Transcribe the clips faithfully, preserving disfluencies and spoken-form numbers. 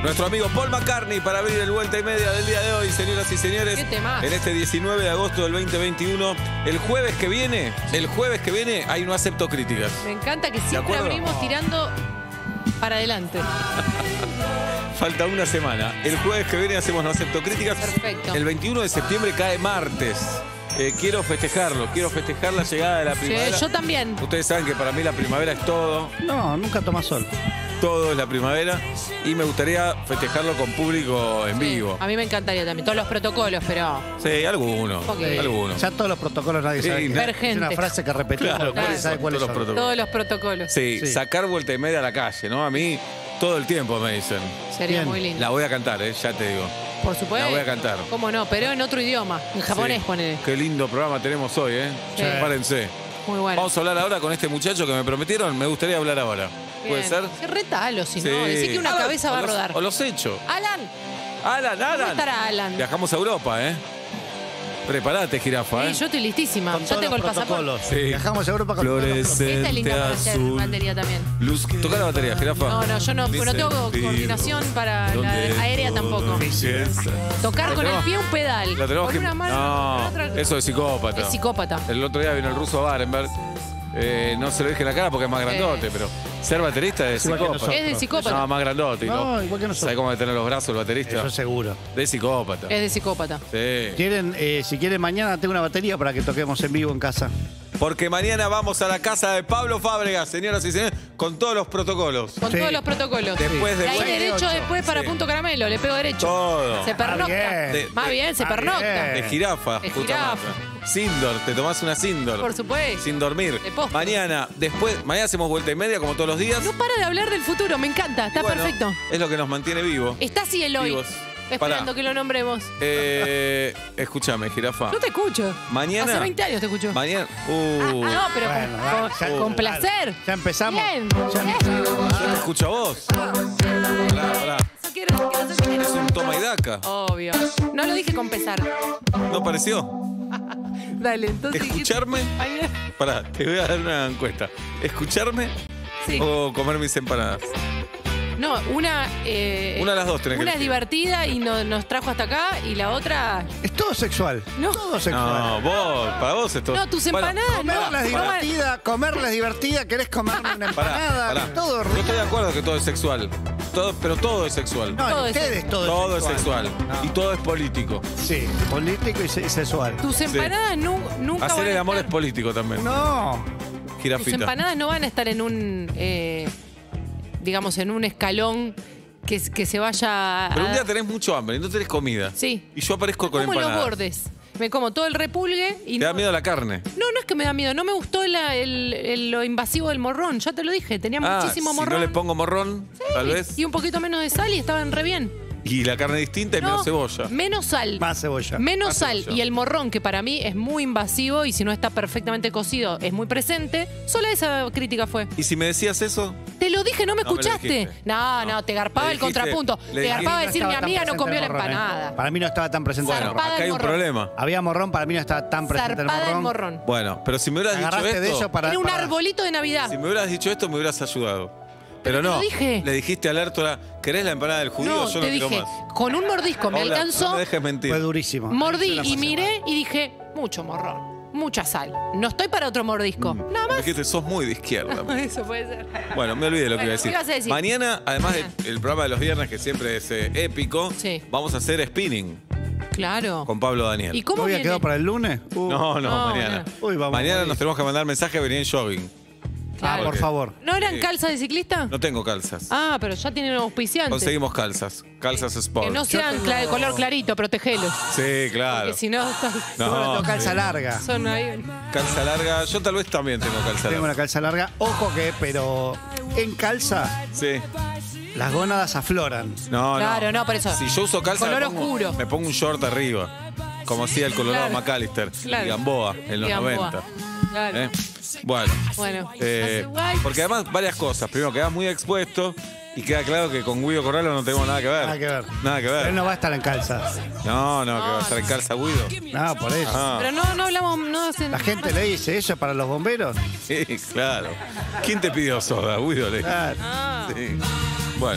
Nuestro amigo Paul McCartney para abrir el vuelta y media del día de hoy, señoras y señores. ¿Qué tema? En este diecinueve de agosto del veinte veintiuno. El jueves que viene, el jueves que viene, hay no acepto críticas. Me encanta que siempre abrimos tirando para adelante. Falta una semana. El jueves que viene hacemos no acepto críticas. Perfecto. El veintiuno de septiembre cae martes. Eh, quiero festejarlo, quiero festejar la llegada de la primavera. Sí, yo también. Ustedes saben que para mí la primavera es todo. No, nunca toma sol. Todo es la primavera. Y me gustaría festejarlo con público en Sí, vivo. a mí me encantaría también. Todos los protocolos, pero... Sí, algunos. Ok. Algunos. Ya todos los protocolos nadie Sí, sabe. no. qué Ver es. gente. Es una frase que repetimos, Claro, nadie claro. sabe cuáles Todos los son. protocolos. Todos los protocolos. Sí, Sí. sacar vuelta y media a la calle, ¿no? A mí todo el tiempo me dicen. Sería Bien. muy lindo. La voy a cantar, ¿eh? Ya te digo. Por supuesto. La voy a cantar. ¿Cómo no? Pero en otro idioma. En japonés, Sí. ponele. Qué lindo programa tenemos hoy, ¿eh? Sí. Prepárense. Muy bueno. Vamos a hablar ahora con este muchacho que me prometieron. Me gustaría hablar ahora. ¿Puede Bien. ser? Qué retalo, si Sí. no. Decí que una Alan, cabeza va o a los- rodar. O los hecho. Alan, Alan, ¿dónde Alan. estará Alan? Viajamos a Europa, ¿eh? Prepárate, jirafa, Sí, ¿eh? yo estoy listísima. Con Ya todos tengo el los pasaporte. protocolos. Sí. Viajamos a Europa con todos los protocolos. Fluorescente Esta es linda para hacer azul. batería también. Luz. Toca la batería, jirafa. No, no, yo no, no tengo Sentido coordinación para la donde aérea todo tampoco. empieza. Tocar Lo con el tenemos- pie un pedal. Lo tenemos con que... una mano. No, con otra- eso es psicópata. Es psicópata. El otro día vino el ruso Barenberg. Eh, no se lo dije en la cara porque es más grandote, pero ser baterista es Igual que psicópata. nosotros. Es de psicópata. No, más grandote. No, ¿no? igual que nosotros. ¿Sabe cómo tener los brazos el baterista? Eso seguro. De psicópata. Es de psicópata. Sí. ¿Quieren, eh, si quieren, mañana tengo una batería para que toquemos en vivo en casa. Porque mañana vamos a la casa de Pablo Fábregas, señoras y señores, con todos los protocolos. Con Sí. todos los protocolos. Después de De ahí vuelta- derecho ocho. después para Sí. Punto Caramelo. Le pego derecho. Todo. Se pernocta. bien. De- Más de- bien, se Ah, pernocta. bien. De jirafa. De puta jirafa. madre. Sindor, te tomás una Sindor. Por supuesto. Sin dormir. De postre. Mañana, después, mañana hacemos vuelta y media como todos los días. No para de hablar del futuro. Me encanta. Está Y bueno, perfecto. Es lo que nos mantiene vivos. Está así el hoy. Vivos. Esperando Pará. que lo nombremos. Eh, escúchame, jirafa. No te escucho. Mañana- Hace veinte años te escucho. Mañana. Ah, Uh, no, pero con- Bueno, dale, con, ya- con placer. Ya empezamos. Bien. Ya bien. empezamos. yo te escucho a vos. Pará, pará. Yo quiero, yo quiero ser Es un toma y daca. Obvio. No lo dije con pesar. ¿No pareció? Dale, entonces. ¿Escucharme? Ay, Pará, te voy a dar una encuesta. ¿Escucharme sí. o comer mis empanadas? No, una. eh, Una de las dos tenés que Una es elegir. divertida y no- nos trajo hasta acá y la otra. Es todo sexual. No. Todo sexual. No, vos, para vos esto. No, tus Bueno, empanadas no. Comerla es no van- divertida, comerla es divertida, querés comerme una Pará, empanada, pará. todo Yo estoy de acuerdo que todo es sexual. Todo, pero todo es sexual. No, Todo es ustedes todo, todo es sexual. No. Y todo es político. Sí, político y se- sexual. Tus empanadas nu- nunca Hacer van el a amor es estar- político también. No. Tus Jirafita. empanadas no van a estar en un. eh, digamos, en un escalón que, que se vaya. a- Pero un día tenés mucho hambre y no tenés comida. Sí. Y yo aparezco con como en los empanadas. bordes. Me como todo el repulgue y ¿Te da no, miedo la carne? no, no es que me da miedo, no me gustó la- el- el- lo invasivo del morrón, ya te lo dije, tenía Ah, muchísimo si morrón. no le pongo morrón, tal vez. Y un poquito menos de sal y estaban re bien. Y la carne distinta y No, menos cebolla. Menos sal. Más cebolla. Menos Más sal. cebolla. Y el morrón, que para mí es muy invasivo y si no está perfectamente cocido, es muy presente. Solo esa crítica fue. ¿Y si me decías eso? Te lo dije, no me No me lo escuchaste. dijiste. No, no, No. te garpaba Le el dijiste- contrapunto. le Te garpaba dijiste- decir, No mi estaba amiga tan no comió la presente el morrón, ¿eh? empanada. Para mí no estaba tan presente Bueno, el morrón. Zarpada acá hay el un morrón. problema. Había morrón, para mí no estaba tan presente el Zarpada el morrón. morrón. Bueno, pero si me hubieras dicho Agarraste de esto, eso para... Era un para- arbolito de Navidad. si me hubieras dicho esto, me hubieras ayudado. Pero Pero te no, lo dije. le dijiste al Ártola, ¿querés la empanada del judío? No, Yo te no quiero dije, más. con un mordisco me Hola, alcanzó, no me dejes mentir. Fue durísimo. mordí Eso la y pasé miré y dije, mucho morrón, mucha sal. No estoy para otro mordisco. Mm. Nada Me más. dijiste, sos muy de izquierda. Eso puede ser. Bueno, me olvidé lo que Bueno, iba a decir. ¿qué ibas a decir? Mañana, además Mañana. del programa de los viernes, que siempre es eh, épico, Sí. vamos a hacer spinning Claro. con Pablo Daniel. ¿Y mal. cómo ¿No había viene? quedado para el lunes? Uh, No, no, No, mañana. mañana. Uy, vamos, mañana morir. nos tenemos que mandar mensaje, venir en jogging. Ah, Claro. por favor. ¿No eran Sí. calzas de ciclista? No tengo calzas. Ah, pero ya tienen un auspiciante. Conseguimos calzas. Calzas Sport. Que no sean cla- de color clarito, protegelos. Sí, claro. Porque si no, están- No, Yo tengo calza sí. larga. son ahí. Calza larga. Yo tal vez también tengo calza Tengo larga. una calza larga. Ojo que, pero en calza, Sí. las gónadas afloran. No, Claro, no, por eso. Si yo uso calza, Color me pongo, oscuro. me pongo un short arriba. Como hacía el Colorado Claro. McAllister Claro. y Gamboa en los Y Gamboa. noventa. Claro. ¿Eh? Bueno. Bueno. Eh, Hace guay. porque además varias cosas. Primero, quedas muy expuesto y queda claro que con Guido Corralo no tenemos nada que ver. Nada que ver. Nada que Pero ver. él no va a estar en calza. No, no, que va a No, estar en no. calza Guido. No, por eso. Ah, Pero no, no hablamos, no hacen. La gente le dice eso para los bomberos. sí, claro. ¿Quién te pidió soda? Guido le Claro. Ah. Sí. Bueno,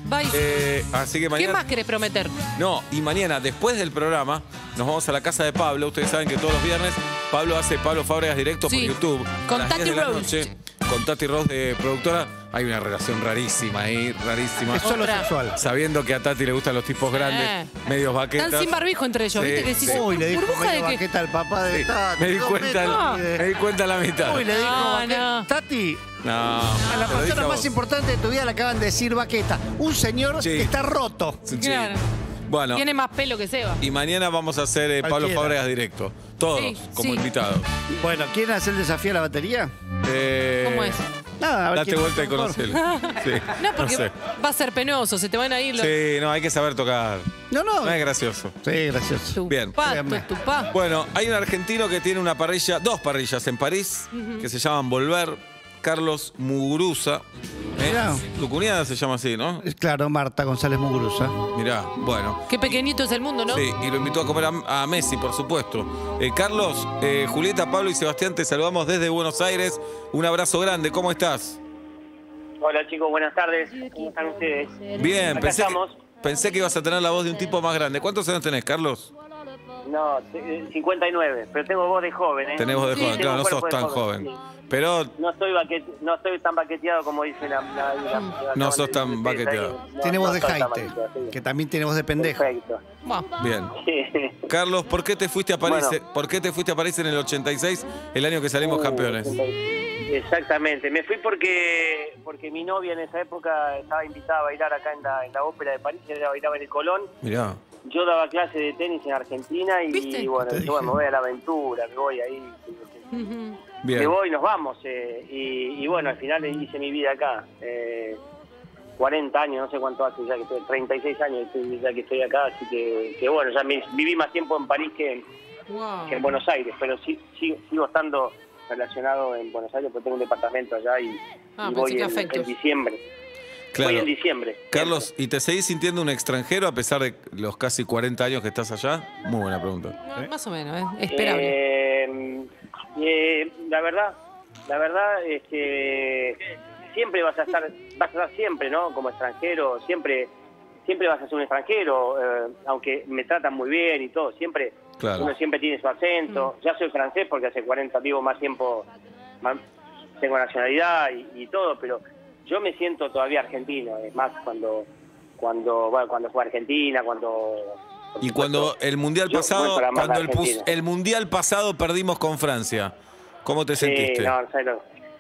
Vais. Eh, así que ¿Qué mañana. más querés prometer? No, y mañana, después del programa, nos vamos a la casa de Pablo. Ustedes saben que todos los viernes Pablo hace Pablo Fábregas directo Sí. por YouTube. Con A las Tati diez de la Rose. noche, con Tati Rose de productora. Hay una relación rarísima ahí, rarísima. Es solo Otra. sexual. Sabiendo que a Tati le gustan los tipos grandes, Eh. medios baquetas. Están sin barbijo entre ellos, Sí, ¿viste? Que si sí. se- Uy, le dijo ¿Burbuja medio de qué? baqueta al papá de Sí, Tati. me di dos cuenta, metros, y de- me di cuenta a la mitad. Uy, le dijo No, baqueta. no. Tati, No, a la te lo dije persona a más vos. importante de tu vida le acaban de decir baqueta. Un señor Sí. que está roto. Sí. Claro. Bueno, Tiene más pelo que Seba. y mañana vamos a hacer eh, Pablo Cualquiera. Fábregas directo. Todos, Sí, como sí. invitados. Bueno, ¿quieren hacer el desafío a la batería? Eh, ¿Cómo es? Nada, a ver Date quién vuelta y toca mejor. conocelo. Sí, No, porque sé. va a ser penoso, se te van a ir los... Sí, no, hay que saber tocar. No, no. No es gracioso. Sí, gracioso. Tu Bien. pato, Créanme. tu pa. Bueno, hay un argentino que tiene una parrilla, dos parrillas en París, que se llaman Volver. Carlos Muguruza. ¿eh? Mirá. Tu cuñada se llama así, ¿no? Es claro, Marta González Muguruza. Mirá, bueno. Qué pequeñito es el mundo, ¿no? Sí, y lo invitó a comer a, a Messi, por supuesto. Eh, Carlos, eh, Julieta, Pablo y Sebastián, te saludamos desde Buenos Aires. Un abrazo grande, ¿cómo estás? Hola chicos, buenas tardes. ¿Cómo están ustedes? Bien, Acá pensé que, estamos. pensé que ibas a tener la voz de un tipo más grande. ¿Cuántos años tenés, Carlos? No, eh, cincuenta y nueve, pero tengo voz de joven, ¿eh? Tenés voz de Sí, joven, tengo claro, no sos cuerpo de tan joven. sí. Pero No estoy, baquete, no estoy tan baqueteado como dice la... la- la- la- No la- sos tan ustedes baqueteado. ahí. No, Tiene no voz de soy tan jaite, baqueteado, sí. que también tiene voz de pendejo. Perfecto. Buah. bien. Sí. Carlos, ¿por qué te fuiste a París? Bueno. ¿Por qué te fuiste a París en el ochenta y seis, el año que salimos campeones? Exactamente, me fui porque porque mi novia en esa época estaba invitada a bailar acá en la, en la ópera de París, ella bailaba en el Colón. Mirá. Yo daba clase de tenis en Argentina y ¿Viste? bueno, Te dije, dije. bueno, me voy a la aventura, me voy ahí. Ujú. Bien. Me voy, nos vamos. eh, y, y bueno, al final hice mi vida acá. Eh, cuarenta años, no sé cuánto hace ya que estoy, treinta y seis años estoy- ya que estoy acá, así que, que bueno, ya me- viví más tiempo en París que, Wow. que en Buenos Aires, pero sí, sí- sigo estando relacionado en Buenos Aires porque tengo un departamento allá y, Ah, y pensé voy que en, afectos. en diciembre. Claro. Voy en diciembre. Carlos, ¿y te seguís sintiendo un extranjero a pesar de los casi cuarenta años que estás allá? Muy buena pregunta. No, más o menos, ¿eh? Esperable. Eh, eh, la verdad, la verdad es que siempre vas a estar, vas a estar siempre, ¿no? Como extranjero, siempre, siempre vas a ser un extranjero, eh, aunque me tratan muy bien y todo, siempre, Claro. uno siempre tiene su acento. Ya soy francés porque hace cuarenta vivo más tiempo, más- tengo nacionalidad y, y todo, pero yo me siento todavía argentino, es más cuando, cuando, bueno, cuando fue a Argentina, cuando Y cuando el mundial Yo pasado, voy para más cuando el, pus- Argentina. el mundial pasado perdimos con Francia, ¿cómo te Sí, sentiste? no, no sabes lo-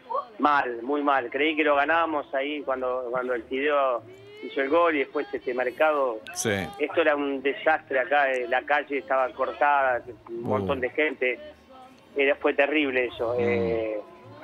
mal, muy mal. Creí que lo ganábamos ahí cuando cuando el Fideo hizo el gol y después este mercado. Sí. Esto era un desastre acá, eh, la calle estaba cortada, un montón Uh. de gente. Era, fue terrible eso. eh,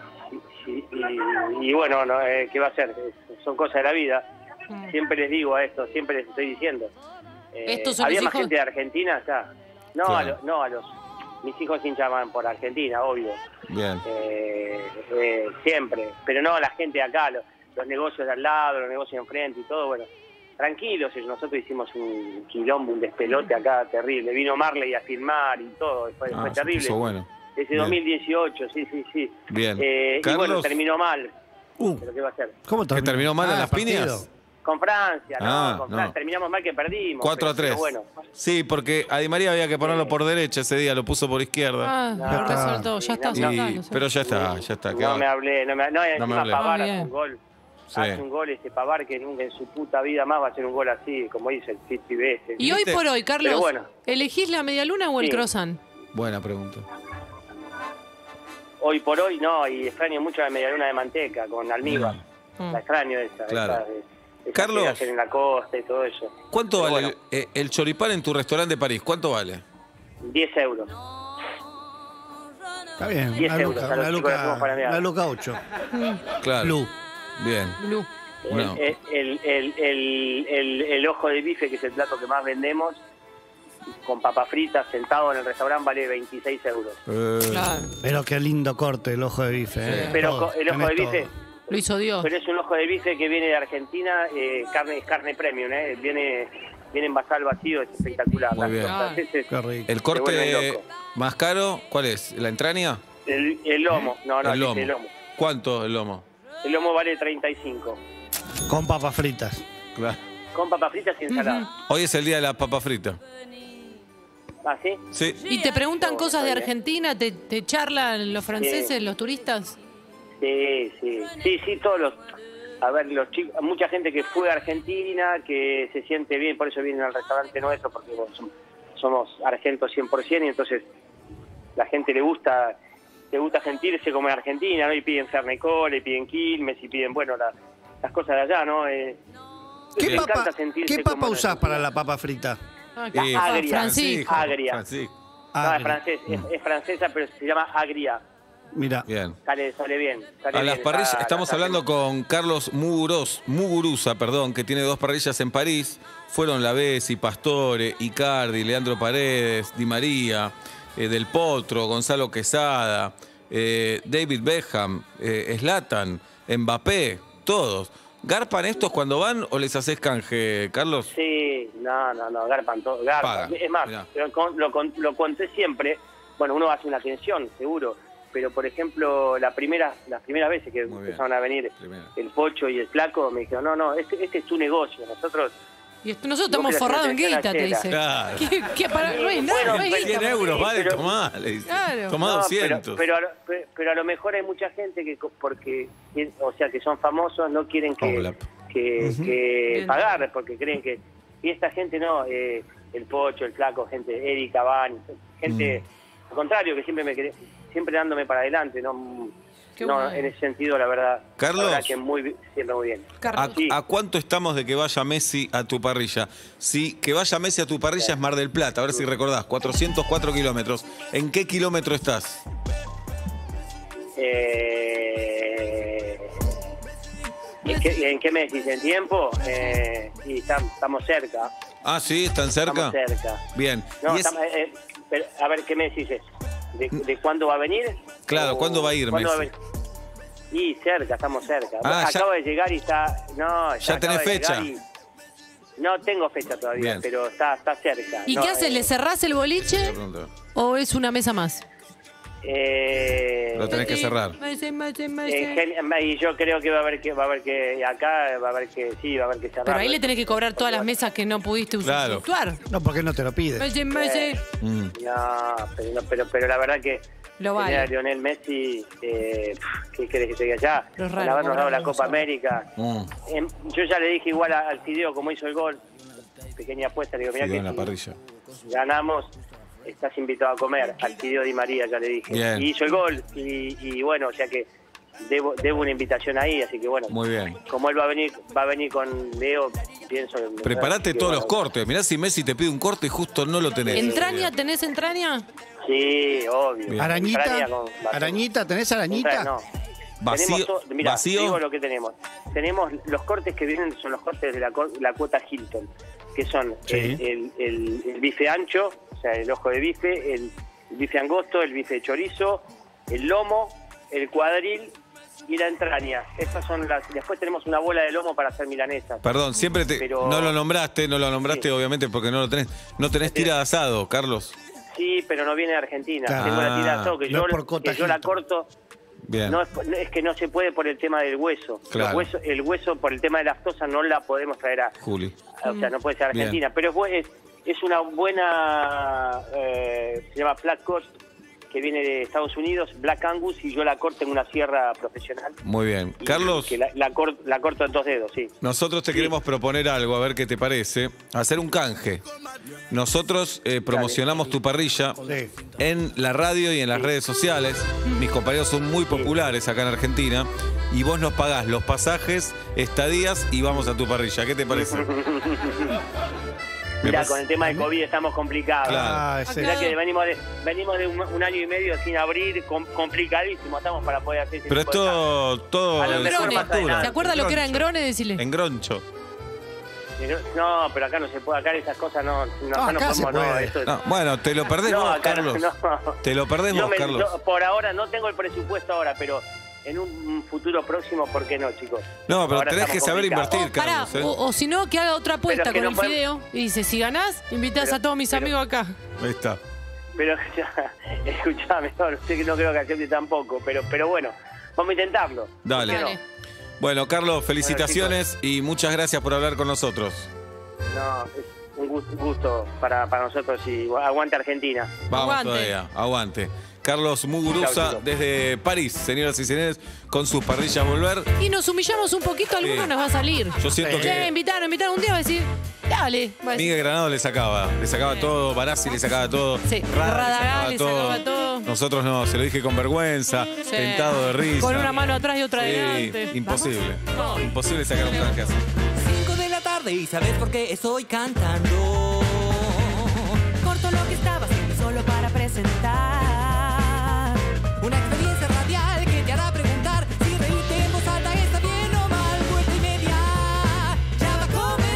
y, y- y bueno, no, eh, ¿qué va a ser? Son cosas de la vida. Mm. Siempre les digo a esto, siempre les estoy diciendo. Eh, ¿Estos son ¿Había los más hijos? gente de Argentina acá? No, Claro. a los, no, a los... Mis hijos hinchaban por Argentina, obvio. Bien. Eh, eh, siempre, pero no la gente de acá, los, los negocios de al lado, los negocios de enfrente y todo, bueno, tranquilos, nosotros hicimos un quilombo, un despelote acá terrible, vino Marley a filmar y todo, fue, Ah, fue se terrible. puso bueno. Desde Bien. dos mil dieciocho, sí, sí, sí. Bien. Eh, y Carlos. bueno, terminó mal, Uh, pero ¿qué va a hacer? ¿Cómo ¿Que terminó mal en Ah, las partido. piñas? Con Francia, no, Ah, con no. Francia, terminamos mal que perdimos. cuatro a pero- tres. pero bueno, Sí, porque a Di María había que ponerlo por derecha ese día, lo puso por izquierda. Ah, No, lo no, resoltó, ya está, no, ya Y- está. no sé. pero ya está, ya está. ¿qué no va? me hablé, no me, no, me encima hablé. Pavard Ah, hace bien. un gol. Sí. Hace un gol este Pavard que nunca en su puta vida más va a hacer un gol así, como dice el City este. Y hoy ¿Viste? por hoy, Carlos, Pero bueno. ¿elegís la medialuna o el Sí. croissant? Buena pregunta. Hoy por hoy no, y extraño mucho la medialuna de manteca con almíbar. Mm. La extraño esa. Claro. esa, de- de Carlos. que hacer en la costa y todo eso. ¿Cuánto Pero vale bueno, el, eh, el choripán en tu restaurante de París? ¿Cuánto vale? diez euros. Está bien, diez una euros, luca, a los una chicos les hacemos luca, para negar. una luca ocho. Claro. Blue. Bien. Blue. No. El, el, el, el, el- el ojo de bife, que es el plato que más vendemos, con papas fritas, sentado en el restaurante, vale veintiséis euros. Eh, Claro. Pero qué lindo corte el ojo de bife. Sí. eh. Pero Todo, co- el ojo tenés de bife... todo. Lo hizo Dios. Pero es un ojo de bife que viene de Argentina, eh, carne es carne premium, ¿eh? Viene, viene envasado al vacío, es espectacular. Muy bien. Los franceses, Qué rico. ¿El Se corte vuelven locos. más caro cuál es? ¿La entraña? el, el lomo, no, no, el lomo. el lomo. ¿Cuánto el lomo? El lomo vale treinta y cinco. Con papas fritas. Claro. con papas fritas y ensalada. Hoy es el día de la papa frita. ¿Ah, sí? Sí. ¿Y te preguntan No, cosas de está bien. Argentina? ¿Te, te charlan los franceses, Sí. los turistas? Sí, sí, sí, sí, todos los... A ver, los chicos, mucha gente que fue a Argentina, que se siente bien, por eso vienen al restaurante nuestro, porque bueno, som- somos argentos cien por ciento y entonces la gente le gusta le gusta sentirse como en Argentina, ¿no? Y piden Fernet y piden Quilmes y piden, bueno, la- las cosas de allá, ¿no? Eh, ¿Qué les papa, encanta sentirse ¿qué como papa en usás Argentina. para la papa frita? Ah, Eh, qué- agria. Francisco. Agria. Francisco. No, Ah, es, francés, es, es francesa, pero se llama agria. Mira. Bien. Sale, sale bien. Sale A las bien, parrillas, está- estamos está- hablando con Carlos Muguros, Muguruza, perdón, que tiene dos parrillas en París. Fueron Lavesi, Pastore, Icardi, Leandro Paredes, Di María, eh, Del Potro, Gonzalo Quesada, eh, David Beckham, eh, Zlatan, Mbappé, todos. ¿Garpan estos cuando van o les haces canje, Carlos? Sí, no, no, no, garpan todo, garpan. Pagan, Es más, mirá. lo, con- lo, con- lo conté siempre, bueno, uno hace una atención, seguro, pero por ejemplo, la primera, las primeras veces que Muy bien. empezaron a venir Primera. el Pocho y el Flaco, me dijeron, no, no, este, este es tu negocio, nosotros... Y esto- nosotros Vos estamos querés forrados en atención a guita, te Chela. dice. Claro. ¿Qué, qué para, no hay nada, Bueno, no hay pero- guita. cien euros, vale, pero- tomá, le dice. Claro. Tomá No, doscientos. Pero, pero, a lo- pe- pero a lo mejor hay mucha gente que, co- porque, o sea, que son famosos, no quieren que, Hola. que, que Bien. pagar, porque creen que... Y esta gente no, eh, el Pocho, el Flaco, gente, Erika, Van, gente, Mm. al contrario, que siempre me quere- siempre dándome para adelante, no, Qué no bueno. en ese sentido, la verdad, Carlos. la verdad que muy, bi- siempre muy bien. ¿A, Carlos. Sí. a cuánto estamos de que vaya Messi a tu parrilla? Si que vaya Messi a tu parrilla es Mar del Plata, a ver si recordás, cuatrocientos cuatro kilómetros. ¿En qué kilómetro estás? Eh, ¿en, qué, ¿En qué mes? ¿En tiempo? Eh, sí, tam- estamos cerca, Ah, sí, ¿están cerca? estamos cerca. Bien. No, Y es- estamos- eh, pero, a ver, ¿qué me decís? ¿De, de cuándo va a venir? Claro, ¿O ¿cuándo va a ir cuándo Messi? va a venir? Y cerca, estamos cerca. Ah, ya- Acabo de llegar y está... No, ¿Ya tenés acabo de fecha? llegar y- No tengo fecha todavía, Bien. pero está, está cerca. ¿Y No, qué haces? eh, ¿Le cerrás el boliche o es una mesa más? eh, Lo tenés que cerrar. Messi, Messi, Messi. en gen- y yo creo que va a haber que va a haber que acá va a haber que sí va a haber que cerrar. Pero ahí le tenés que cobrar todas las mesas que no pudiste Claro. usar. No, porque no te lo pide. Messi, Messi. Mm. No, pero, no, pero, pero la verdad que Lo tener a vale. Lionel Messi, eh, ¿qué querés que te diga ya? Lo es Al raro, habernos dado la cobrarlo, Copa ¿sabes? América. Mm. Em, yo ya le dije igual a- al Fideo, como hizo el gol, pequeña apuesta, le digo, mirá Fideo que en la si parrilla. ganamos, estás invitado a comer, al Fideo Di María, ya le dije. Bien. Y hizo el gol, y, y bueno, o sea que debo, debo una invitación ahí, así que bueno. Muy bien. Como él va a venir va a venir con Leo, pienso... Preparate que, todos bueno, los cortes. Mirá si Messi te pide un corte y justo no lo tenés. ¿Entraña? ¿Tenés entraña? Sí, obvio. Bien. Arañita, Entraña con- arañita, ¿tenés arañita? Entra- no. Vacío. Tenemos to- mirá, vacío. te digo lo que tenemos. Tenemos los cortes que vienen, son los cortes de la, co- la cuota Hilton, que son Sí. el, el- el- el bife ancho, o sea, el ojo de bife, el, el bife angosto, el bife de chorizo, el lomo, el cuadril y la entraña. Estas son las. Después tenemos una bola de lomo para hacer milanesas. Perdón, siempre te. Pero- No lo nombraste, no lo nombraste, Sí. obviamente, porque no lo tenés. No tenés tira de asado, Carlos. Sí, pero no viene de Argentina. Claro. Tengo la tira de asado que, No yo, es por cuota que yo la Hilton. corto. Bien. No es, es que no se puede por el tema del hueso. Claro. El hueso. El hueso, por el tema de lactosa, no la podemos traer a. Juli. O sea, no puede ser Bien. Argentina. Pero es, bu- es, es una buena. Eh, se llama Black Coast, que viene de Estados Unidos, Black Angus, y yo la corto en una sierra profesional. Muy bien. Y Carlos, que la, la, cor- la corto en dos dedos, sí. nosotros te queremos proponer algo, a ver qué te parece. Hacer un canje. Nosotros eh, promocionamos tu parrilla Sí. en la radio y en las redes sociales. Mis compañeros son muy populares acá en Argentina. Y vos nos pagás los pasajes, estadías y vamos a tu parrilla. ¿Qué te parece? Me Mira, parece- con el tema de COVID estamos complicados. Claro. Ah, ese- Mirá que venimos de, venimos de un, un año y medio sin abrir, com- complicadísimo, estamos para poder hacer ese Pero es tipo de cosas. todo, todo A lo en mejor Grone. más adelante. ¿Se acuerda lo que era en Grone? Decile. En Groncho. No, pero acá no se puede, acá esas cosas no, no, No, acá no acá se podemos, no, puede. eso es- No, bueno, te lo perdés No, vos, acá no, Carlos. no. Te lo perdés Yo vos, me- Carlos. yo por ahora no tengo el presupuesto ahora, pero en un futuro próximo, ¿por qué no, chicos? No, pero Ahora tenés que estamos saber complicados. invertir, O, pará, Carlos. ¿eh? o, o si no, que haga otra apuesta Pero que con no el podemos- fideo. Y dice, si ganás, invitás Pero- a todos mis pero- amigos acá. Ahí está. Pero escuchame, no, no sé que no creo que acepte tampoco, pero pero bueno, vamos a intentarlo. Dale. ¿Por qué no? Dale. Bueno, Carlos, felicitaciones y muchas gracias por hablar con nosotros. no, es un gusto, gusto para, para nosotros y aguante Argentina. Vamos Aguante. todavía, aguante. Carlos Muguruza Chau, chicos. desde París, señoras y señores, con sus parrillas volver. Y nos humillamos un poquito, alguno Sí. nos va a salir. Yo siento Sí. Che, que invitaron, invitaron un día, va a decir, dale. Va a decir, Miguel Granado le sacaba, le sacaba todo, Barassi le sacaba todo, Sí, Rada Radagás le sacaba todo. Nosotros no, se lo dije con vergüenza, Sí. tentado de risa. Con una mano atrás y otra Sí, adelante. imposible. Vamos. No. Imposible sacar un traje así. cinco de la tarde y sabes por qué estoy cantando. Corto lo que estaba haciendo solo para presentar una experiencia radial que te hará preguntar si reírte en voz alta está bien o mal. Vuelta y media ya va a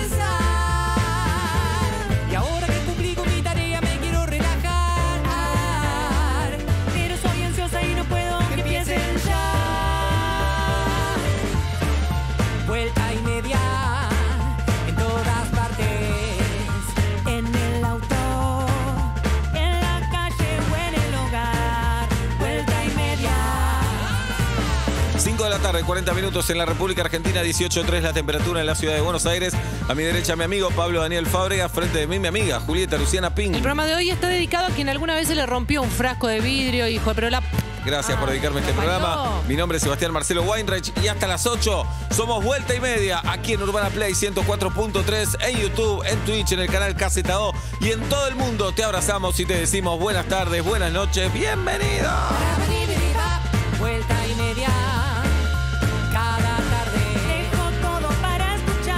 comenzar. Y ahora que publico mi tarea me quiero relajar, pero soy ansiosa y no puedo que empiecen ya. Vuelta y media en todas partes, en el auto, en la calle o en el hogar. Vuelta y media. cinco de la tarde, cuarenta minutos en la República Argentina, dieciocho coma tres la temperatura en la ciudad de Buenos Aires. A mi derecha mi amigo Pablo Daniel Fábrega, frente de mí mi amiga Julieta Luciana Ping. El programa de hoy está dedicado a quien alguna vez se le rompió un frasco de vidrio y dijo, pero la... Gracias por dedicarme a este Ay, programa. no. Mi nombre es Sebastián Marcelo Weinreich y hasta las ocho somos Vuelta y Media aquí en Urbana Play ciento cuatro punto tres, en YouTube, en Twitch, en el canal K Z O y en todo el mundo. Te abrazamos y te decimos buenas tardes, buenas noches, bienvenido. Vuelta